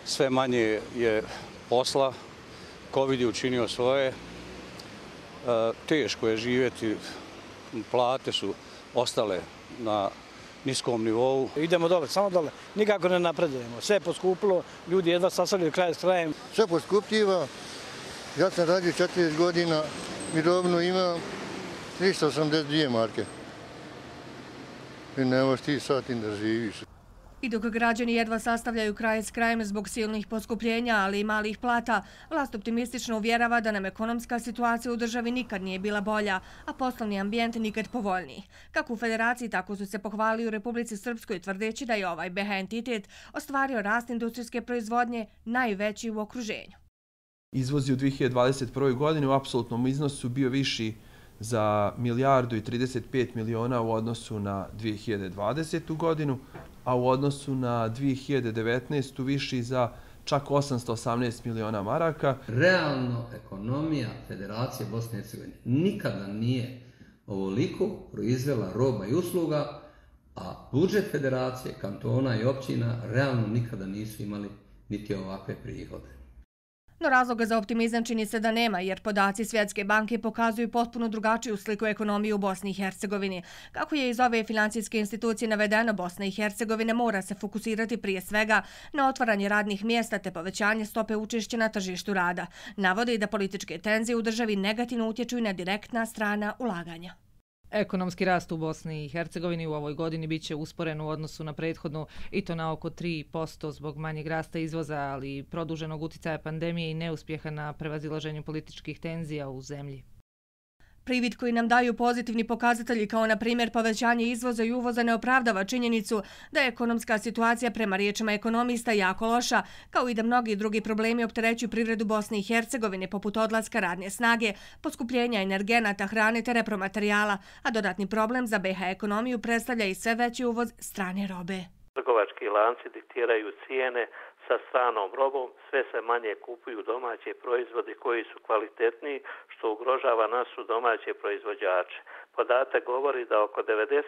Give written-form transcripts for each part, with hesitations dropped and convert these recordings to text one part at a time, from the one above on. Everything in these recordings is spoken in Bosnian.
sve manje je posla, Covid je učinio svoje, teško je živjeti, plate su ostale na niskom nivou. Idemo dole, samo dole, nikako ne napredujemo, sve je poskupilo, ljudi jedva sastavljaju kraj s krajem. Sve poskupljiva, ja sam radio 40 godina, mirovinu imam 382 marke. I ne možeš ti sad da živiš. I dok građani jedva sastavljaju kraj s krajem zbog silnih poskupljenja, ali i malih plata, vlast optimistično uvjerava da nam ekonomska situacija u državi nikad nije bila bolja, a poslovni ambijent nikad povoljniji. Kako u Federaciji, tako su se pohvalili u Republici Srpskoj, tvrdeći da je ovaj BH entitet ostvario rast industrijske proizvodnje najveći u okruženju. Izvoz je u 2021. godini u apsolutnom iznosu bio viši za 1,35 milijardi u odnosu na 2020. godinu, a u odnosu na 2019. viši za čak 818 miliona maraka. Realno ekonomija Federacije Bosne i Hercegovine nikada nije ovoliko proizvela roba i usluga, a budžet Federacije, kantona i općina realno nikada nisu imali niti ovakve prihode. No razloga za optimizam čini se da nema, jer podaci Svjetske banke pokazuju potpuno drugačiju sliku ekonomije u Bosni i Hercegovini. Kako je iz ove financijske institucije navedeno, Bosna i Hercegovina mora se fokusirati prije svega na otvaranje radnih mjesta te povećanje stope učešća na tržištu rada. Navode i da političke tenzije u državi negativno utječu i na direktna strana ulaganja. Ekonomski rast u Bosni i Hercegovini u ovoj godini biće usporen u odnosu na prethodnu i to na oko 3% zbog manjeg rasta izvoza, ali i produženog uticaja pandemije i neuspjeha na prevazilaženju političkih tenzija u zemlji. Privid koji nam daju pozitivni pokazatelji kao na primjer povećanje izvoza i uvoza ne opravdava činjenicu da je ekonomska situacija prema riječima ekonomista jako loša, kao i da mnogi drugi problemi opterećuju privredu Bosne i Hercegovine poput odlaska radne snage, poskupljenja energenata, hrane te repromaterijala, a dodatni problem za BH ekonomiju predstavlja i sve veći uvoz strane robe. Trgovački lanci diktiraju cijene sa stranom robom, sve se manje kupuju domaće proizvode koji su kvalitetniji, što ugrožava našu domaće proizvođače. Podatak govori da oko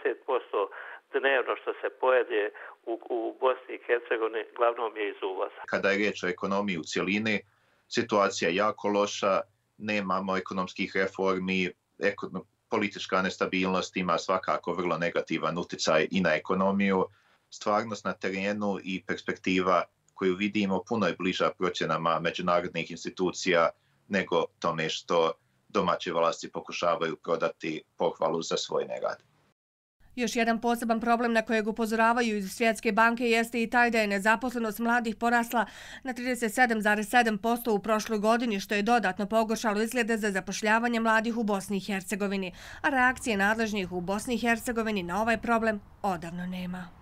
90% dnevno što se pojede u Bosni i Hercegovini glavnom je iz uvoza. Kada je riječ o ekonomiji u cjelini, situacija je jako loša, nemamo ekonomskih reformi, politička nestabilnost ima svakako vrlo negativan utjecaj i na ekonomiju. Stvarnost na terenu i perspektiva koju vidimo puno je bliža procjenama međunarodnih institucija nego tome što domaće vlasti pokušavaju prodati pohvalu za svoj nerad. Još jedan poseban problem na kojeg upozoravaju iz Svjetske banke jeste i taj da je nezaposlenost mladih porasla na 37,7% u prošloj godini, što je dodatno pogoršalo izglede za zapošljavanje mladih u Bosni i Hercegovini, a reakcije nadležnih u Bosni i Hercegovini na ovaj problem odavno nema.